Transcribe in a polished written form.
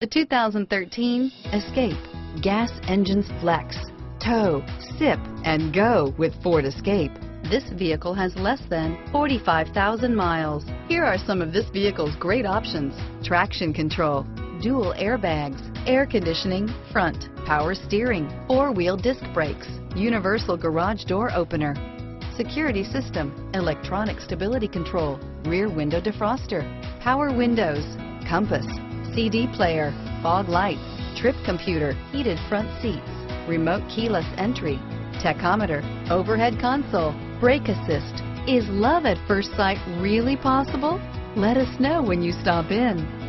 The 2013 Escape. Gas engines flex, tow, sip, and go with Ford Escape. This vehicle has less than 45,000 miles. Here are some of this vehicle's great options: traction control, dual airbags, air conditioning, front, power steering, four-wheel disc brakes, universal garage door opener, security system, electronic stability control, rear window defroster, power windows, compass, CD player, fog lights, trip computer, heated front seats, remote keyless entry, tachometer, overhead console, brake assist. Is love at first sight really possible? Let us know when you stop in.